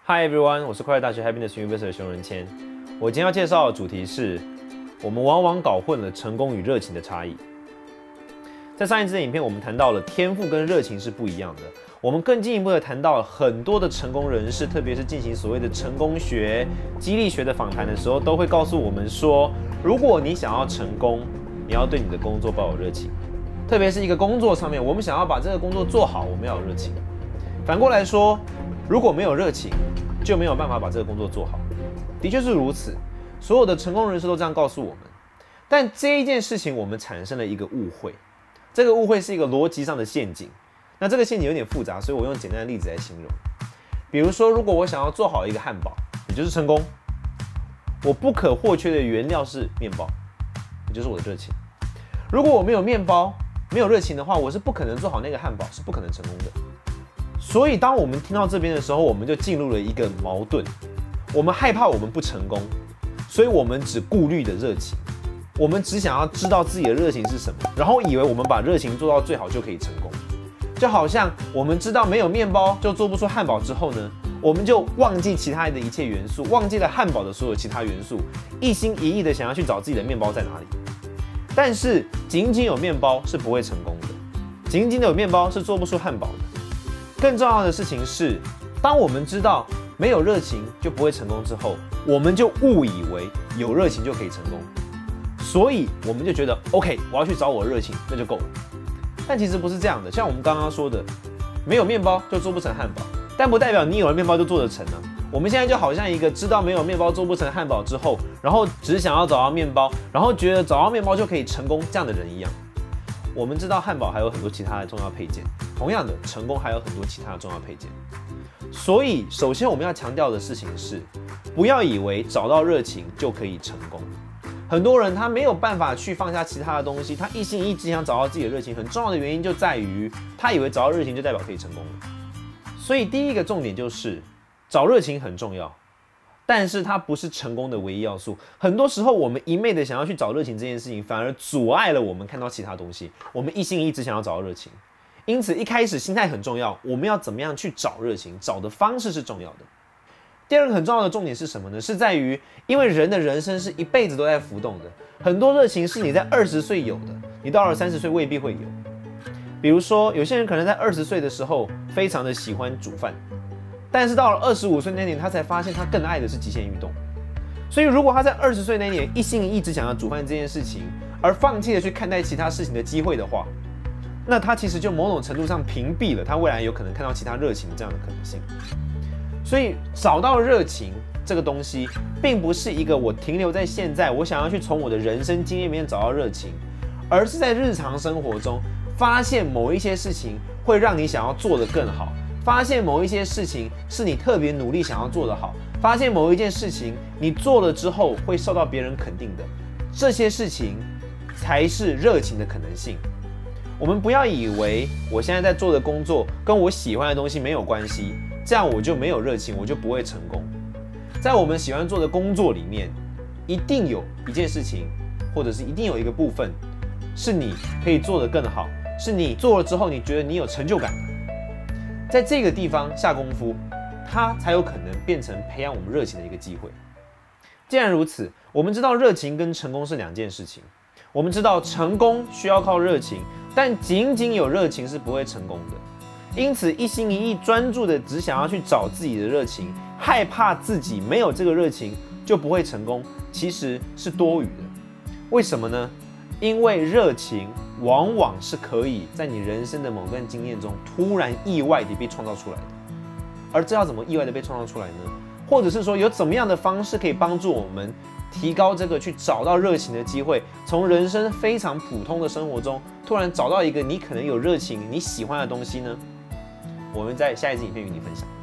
Hi everyone， 我是快乐大学 Happiness University 的熊仁谦。我今天要介绍的主题是，我们往往搞混了成功与热情的差异。在上一支的影片，我们谈到了天赋跟热情是不一样的。我们更进一步的谈到了很多的成功人士，特别是进行所谓的成功学、激励学的访谈的时候，都会告诉我们说，如果你想要成功，你要对你的工作抱有热情。特别是一个工作上面，我们想要把这个工作做好，我们要有热情。反过来说，如果没有热情，就没有办法把这个工作做好。的确是如此，所有的成功人士都这样告诉我们。但这一件事情，我们产生了一个误会，这个误会是一个逻辑上的陷阱。那这个陷阱有点复杂，所以我用简单的例子来形容。比如说，如果我想要做好一个汉堡，也就是成功，我不可或缺的原料是面包，也就是我的热情。如果我没有面包，没有热情的话，我是不可能做好那个汉堡，是不可能成功的。所以，当我们听到这边的时候，我们就进入了一个矛盾。我们害怕我们不成功，所以我们只顾虑的热情，我们只想要知道自己的热情是什么，然后以为我们把热情做到最好就可以成功。就好像我们知道没有面包就做不出汉堡之后呢，我们就忘记其他的一切元素，忘记了汉堡的所有其他元素，一心一意的想要去找自己的面包在哪里。但是仅仅有面包是不会成功的，仅仅有面包是做不出汉堡的。更重要的事情是，当我们知道没有热情就不会成功之后，我们就误以为有热情就可以成功，所以我们就觉得 OK， 我要去找我的热情，那就够了。但其实不是这样的，像我们刚刚说的，没有面包就做不成汉堡，但不代表你有了面包就做得成啊。我们现在就好像一个知道没有面包做不成汉堡之后，然后只想要找到面包，然后觉得找到面包就可以成功这样的人一样。我们知道汉堡还有很多其他的重要配件，同样的，成功还有很多其他的重要配件。所以，首先我们要强调的事情是，不要以为找到热情就可以成功。很多人他没有办法去放下其他的东西，他一心一意只想找到自己的热情。很重要的原因就在于，他以为找到热情就代表可以成功了。所以，第一个重点就是找热情很重要。但是它不是成功的唯一要素。很多时候，我们一昧的想要去找热情这件事情，反而阻碍了我们看到其他东西。我们一心一意只想要找到热情，因此一开始心态很重要。我们要怎么样去找热情？找的方式是重要的。第二个很重要的重点是什么呢？是在于，因为人的人生是一辈子都在浮动的，很多热情是你在20岁有的，你到了30岁未必会有。比如说，有些人可能在20岁的时候非常的喜欢煮饭。但是到了25岁那年，他才发现他更爱的是极限运动。所以，如果他在20岁那年一心一意只想要煮饭这件事情，而放弃了去看待其他事情的机会的话，那他其实就某种程度上屏蔽了他未来有可能看到其他热情这样的可能性。所以，找到热情这个东西，并不是一个我停留在现在，我想要去从我的人生经验里面找到热情，而是在日常生活中发现某一些事情会让你想要做得更好。发现某一些事情是你特别努力想要做得好，发现某一件事情你做了之后会受到别人肯定的，这些事情才是热情的可能性。我们不要以为我现在在做的工作跟我喜欢的东西没有关系，这样我就没有热情，我就不会成功。在我们喜欢做的工作里面，一定有一件事情，或者是一定有一个部分，是你可以做得更好，是你做了之后你觉得你有成就感的。在这个地方下功夫，它才有可能变成培养我们热情的一个机会。既然如此，我们知道热情跟成功是两件事情。我们知道成功需要靠热情，但仅仅有热情是不会成功的。因此，一心一意专注的只想要去找自己的热情，害怕自己没有这个热情就不会成功，其实是多余的。为什么呢？因为热情往往是可以在你人生的某段经验中突然意外地被创造出来的，而这要怎么意外地被创造出来呢？或者是说有怎么样的方式可以帮助我们提高这个去找到热情的机会，从人生非常普通的生活中突然找到一个你可能有热情、你喜欢的东西呢？我们在下一支影片与你分享。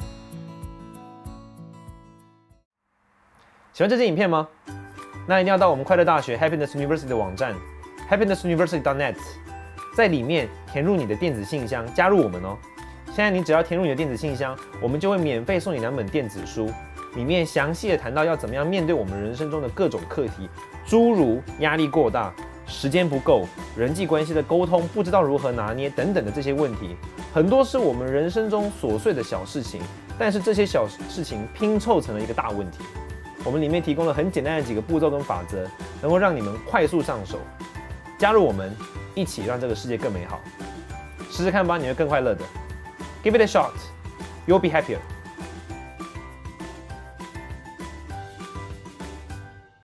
喜欢这支影片吗？那一定要到我们快乐大学 Happiness University 的网站 happinessuniversity.net， 在里面填入你的电子信箱，加入我们哦。现在你只要填入你的电子信箱，我们就会免费送你2本电子书，里面详细的谈到要怎么样面对我们人生中的各种课题，诸如压力过大、时间不够、人际关系的沟通不知道如何拿捏等等的这些问题，很多是我们人生中琐碎的小事情， 但是这些小事情拼凑成了一个大问题。我们里面提供了很简单的几个步骤跟法则，能够让你们快速上手。加入我们，一起让这个世界更美好。试试看吧，你会更快乐的。Give it a shot, you'll be happier.